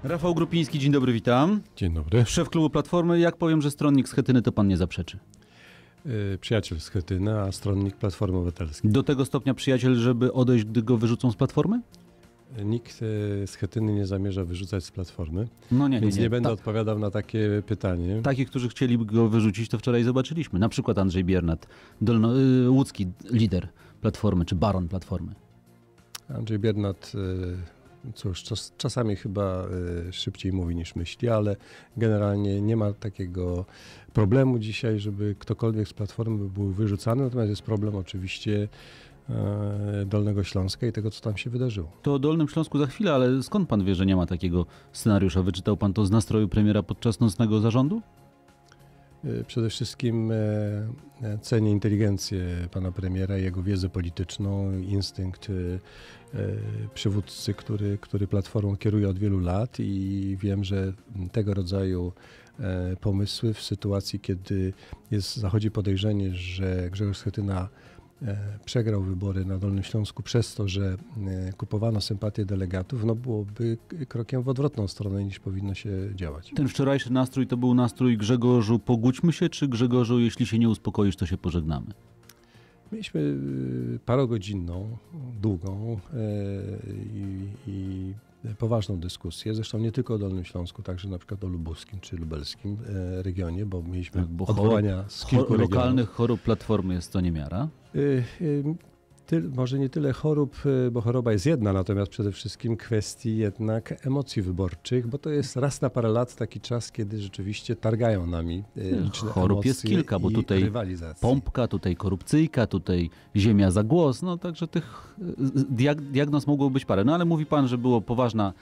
Rafał Grupiński, dzień dobry, witam. Dzień dobry. Szef klubu Platformy. Jak powiem, że stronnik Schetyny, to pan nie zaprzeczy. Przyjaciel Schetyny, a stronnik Platformy Obywatelskiej. Do tego stopnia przyjaciel, żeby odejść, gdy go wyrzucą z Platformy? Nikt Schetyny nie zamierza wyrzucać z Platformy, No więc nie będę odpowiadał na takie pytanie. Takich, którzy chcieliby go wyrzucić, to wczoraj zobaczyliśmy. Na przykład Andrzej Biernat, łódzki lider Platformy, czy baron Platformy. Andrzej Biernat, cóż, czasami chyba szybciej mówi niż myśli, ale generalnie nie ma takiego problemu dzisiaj, żeby ktokolwiek z Platformy był wyrzucany, natomiast jest problem oczywiście Dolnego Śląska i tego, co tam się wydarzyło. To o Dolnym Śląsku za chwilę, ale skąd pan wie, że nie ma takiego scenariusza? Wyczytał pan to z nastroju premiera podczas nocnego zarządu? Przede wszystkim cenię inteligencję pana premiera, jego wiedzę polityczną, instynkt przywódcy, który Platformą kieruje od wielu lat i wiem, że tego rodzaju pomysły w sytuacji, kiedy zachodzi podejrzenie, że Grzegorz Schetyna przegrał wybory na Dolnym Śląsku przez to, że kupowano sympatię delegatów, no byłoby krokiem w odwrotną stronę niż powinno się działać. Ten wczorajszy nastrój to był nastrój Grzegorzu, pogódźmy się, czy Grzegorzu, jeśli się nie uspokoisz, to się pożegnamy? Mieliśmy parogodzinną, długą i poważną dyskusję, zresztą nie tylko o Dolnym Śląsku, także na przykład o lubuskim czy lubelskim regionie, bo mieliśmy odwołania z kilku lokalnych chorób Platformy jest to niemiara? Może nie tyle chorób, bo choroba jest jedna, natomiast przede wszystkim kwestii jednak emocji wyborczych, bo to jest raz na parę lat taki czas, kiedy rzeczywiście targają nami liczne chorób jest kilka, bo tutaj pompka, tutaj korupcyjka, tutaj ziemia za głos, no także tych diagnoz mogło być parę. No ale mówi pan, że było poważna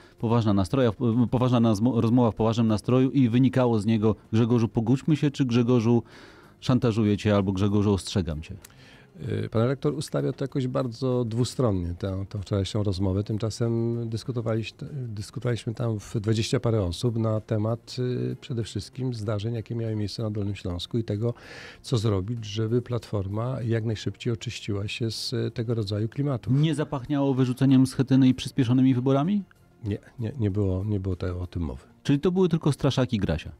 rozmowa w poważnym nastroju i wynikało z niego: Grzegorzu, pogódźmy się, czy Grzegorzu, szantażuję cię, albo Grzegorzu, ostrzegam cię. Pan rektor ustawia to jakoś bardzo dwustronnie, tę wczorajszą rozmowę. Tymczasem dyskutowaliśmy tam w 20 parę osób na temat przede wszystkim zdarzeń, jakie miały miejsce na Dolnym Śląsku i tego, co zrobić, żeby Platforma jak najszybciej oczyściła się z tego rodzaju klimatu. Nie zapachniało wyrzuceniem Schetyny i przyspieszonymi wyborami? Nie było o tym mowy. Czyli to były tylko straszaki Grasia?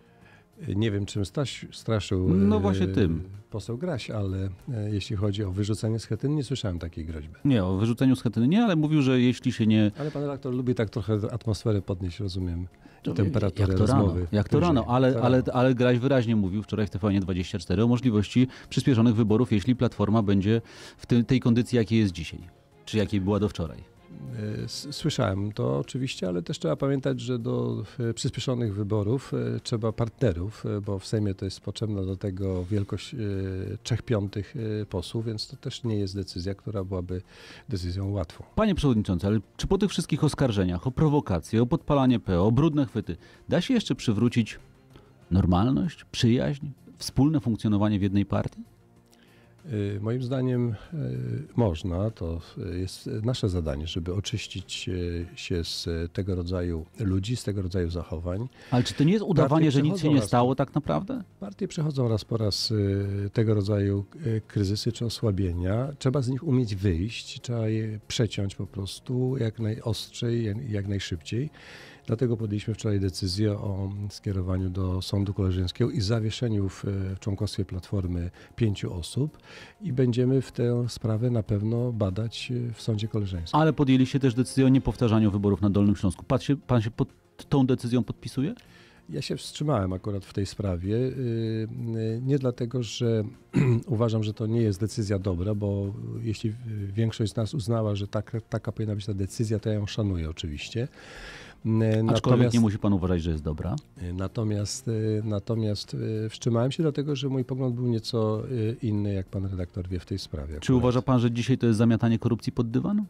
Nie wiem, czym straszył właśnie tym. Poseł Graś, ale jeśli chodzi o wyrzucenie Schetyny, nie słyszałem takiej groźby. Nie, o wyrzuceniu Schetyny nie, ale mówił, że jeśli się nie... Ale pan redaktor lubi tak trochę atmosferę podnieść, rozumiem, i temperaturę rozmowy. Jak to rano, ale Graś wyraźnie mówił wczoraj w TVN24 o możliwości przyspieszonych wyborów, jeśli Platforma będzie w tej kondycji, jakiej jest dzisiaj, czy jakiej była do wczoraj. Słyszałem to oczywiście, ale też trzeba pamiętać, że do przyspieszonych wyborów trzeba partnerów, bo w Sejmie to jest potrzebna do tego wielkość 3/5 posłów, więc to też nie jest decyzja, która byłaby decyzją łatwą. Panie przewodniczący, ale czy po tych wszystkich oskarżeniach o prowokacje, o podpalanie PO, o brudne chwyty, da się jeszcze przywrócić normalność, przyjaźń, wspólne funkcjonowanie w jednej partii? Moim zdaniem można, to jest nasze zadanie, żeby oczyścić się z tego rodzaju ludzi, z tego rodzaju zachowań. Ale czy to nie jest udawanie, że nic się nie stało tak naprawdę? Partie przechodzą raz po raz tego rodzaju kryzysy czy osłabienia. Trzeba z nich umieć wyjść, trzeba je przeciąć po prostu jak najostrzej, jak najszybciej. Dlatego podjęliśmy wczoraj decyzję o skierowaniu do Sądu Koleżeńskiego i zawieszeniu w członkostwie Platformy 5 osób i będziemy w tę sprawę na pewno badać w Sądzie Koleżeńskim. Ale podjęliście też decyzję o niepowtarzaniu wyborów na Dolnym Śląsku. Pan się pod tą decyzją podpisuje? Ja się wstrzymałem akurat w tej sprawie, nie dlatego, że uważam, że to nie jest decyzja dobra, bo jeśli większość z nas uznała, że taka powinna być ta decyzja, to ja ją szanuję oczywiście. Aczkolwiek nie musi pan uważać, że jest dobra. Natomiast wstrzymałem się dlatego, że mój pogląd był nieco inny, jak pan redaktor wie, w tej sprawie. Czy uważa pan, że dzisiaj to jest zamiatanie korupcji pod dywan?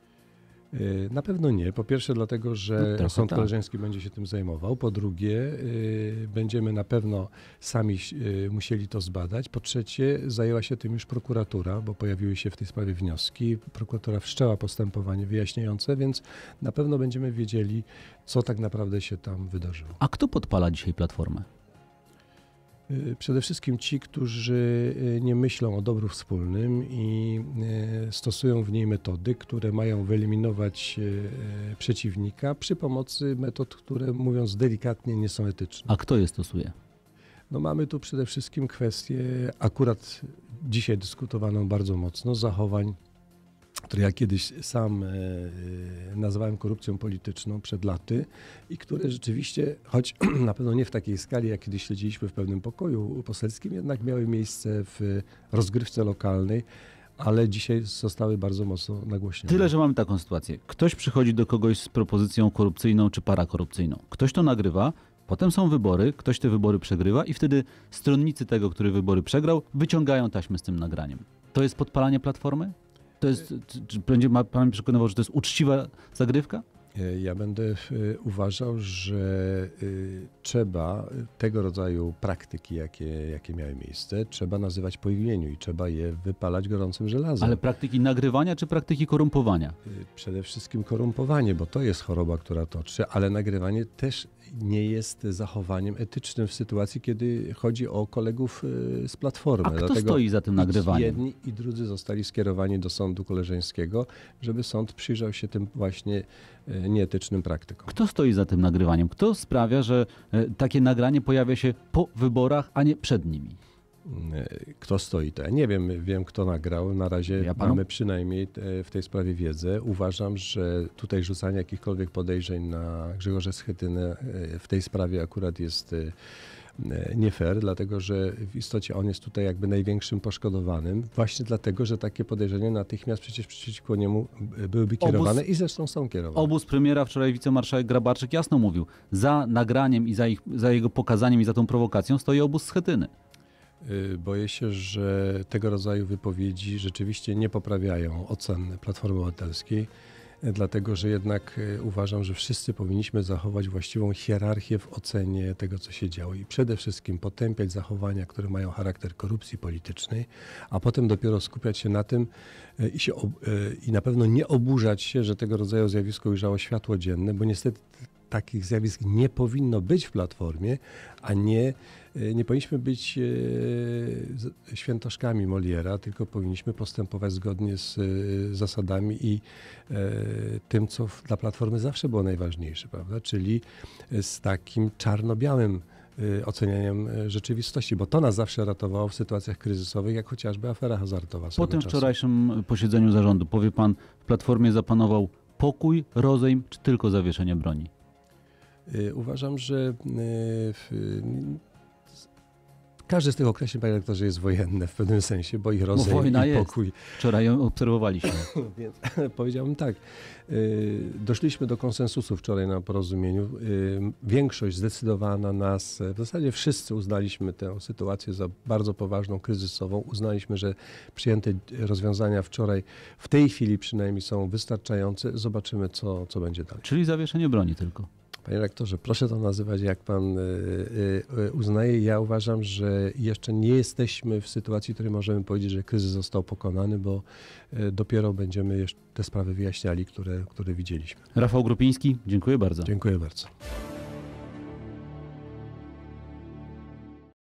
Na pewno nie. Po pierwsze dlatego, że Sąd Koleżeński będzie się tym zajmował. Po drugie, będziemy na pewno sami musieli to zbadać. Po trzecie, zajęła się tym już prokuratura, bo pojawiły się w tej sprawie wnioski. Prokuratura wszczęła postępowanie wyjaśniające, więc na pewno będziemy wiedzieli, co tak naprawdę się tam wydarzyło. A kto podpala dzisiaj Platformę? Przede wszystkim ci, którzy nie myślą o dobru wspólnym i stosują w niej metody, które mają wyeliminować przeciwnika przy pomocy metod, które, mówiąc delikatnie, nie są etyczne. A kto je stosuje? No mamy tu przede wszystkim kwestię, akurat dzisiaj dyskutowaną bardzo mocno, zachowań, które ja kiedyś sam nazwałem korupcją polityczną przed laty i które rzeczywiście, choć na pewno nie w takiej skali, jak kiedyś śledziliśmy w pewnym pokoju poselskim, jednak miały miejsce w rozgrywce lokalnej, ale dzisiaj zostały bardzo mocno nagłośnione. Tyle, że mamy taką sytuację. Ktoś przychodzi do kogoś z propozycją korupcyjną czy parakorupcyjną. Ktoś to nagrywa, potem są wybory, ktoś te wybory przegrywa i wtedy stronnicy tego, który wybory przegrał, wyciągają taśmy z tym nagraniem. To jest podpalanie Platformy? To jest, czy będzie pan mnie przekonywał, że to jest uczciwa zagrywka? Ja będę uważał, że trzeba tego rodzaju praktyki, jakie miały miejsce, trzeba nazywać po imieniu i trzeba je wypalać gorącym żelazem. Ale praktyki nagrywania czy praktyki korumpowania? Przede wszystkim korumpowanie, bo to jest choroba, która toczy, ale nagrywanie też nie jest zachowaniem etycznym w sytuacji, kiedy chodzi o kolegów z Platformy. A kto stoi za tym nagrywaniem? Jedni i drudzy zostali skierowani do sądu koleżeńskiego, żeby sąd przyjrzał się tym właśnie nieetycznym praktykom. Kto stoi za tym nagrywaniem? Kto sprawia, że takie nagranie pojawia się po wyborach, a nie przed nimi? Kto stoi? To ja nie wiem. Wiem, kto nagrał. Na razie mamy przynajmniej w tej sprawie wiedzę. Uważam, że tutaj rzucanie jakichkolwiek podejrzeń na Grzegorza Schetynę w tej sprawie akurat jest nie fair, dlatego że w istocie on jest tutaj jakby największym poszkodowanym, właśnie dlatego, że takie podejrzenia natychmiast przecież przeciwko niemu byłyby kierowane i zresztą są kierowane. Obóz premiera, wczoraj wicemarszałek Grabarczyk jasno mówił, za nagraniem i za jego pokazaniem i za tą prowokacją stoi obóz Schetyny. Boję się, że tego rodzaju wypowiedzi rzeczywiście nie poprawiają ocen Platformy Obywatelskiej, dlatego że jednak uważam, że wszyscy powinniśmy zachować właściwą hierarchię w ocenie tego, co się działo i przede wszystkim potępiać zachowania, które mają charakter korupcji politycznej, a potem dopiero skupiać się na tym i na pewno nie oburzać się, że tego rodzaju zjawisko ujrzało światło dzienne, bo niestety takich zjawisk nie powinno być w Platformie, a nie powinniśmy być świętoszkami Moliera, tylko powinniśmy postępować zgodnie z zasadami i tym, co dla Platformy zawsze było najważniejsze, prawda? Czyli z takim czarno-białym ocenianiem rzeczywistości, bo to nas zawsze ratowało w sytuacjach kryzysowych, jak chociażby afera hazardowa. Po tym wczorajszym posiedzeniu zarządu, powie pan, w Platformie zapanował pokój, rozejm, czy tylko zawieszenie broni? Uważam, że każdy z tych określeń, panie rektorze, jest wojenne w pewnym sensie, bo ich rozejm i pokój. Jest. Wczoraj ją obserwowaliśmy. Więc powiedziałbym tak, doszliśmy do konsensusu wczoraj na porozumieniu. Większość zdecydowana nas, w zasadzie wszyscy uznaliśmy tę sytuację za bardzo poważną, kryzysową. Uznaliśmy, że przyjęte rozwiązania wczoraj, w tej chwili przynajmniej są wystarczające. Zobaczymy, co będzie dalej. Czyli zawieszenie broni tylko. Panie rektorze, proszę to nazywać, jak pan uznaje. Ja uważam, że jeszcze nie jesteśmy w sytuacji, w której możemy powiedzieć, że kryzys został pokonany, bo dopiero będziemy jeszcze te sprawy wyjaśniali, które widzieliśmy. Rafał Grupiński, dziękuję bardzo. Dziękuję bardzo.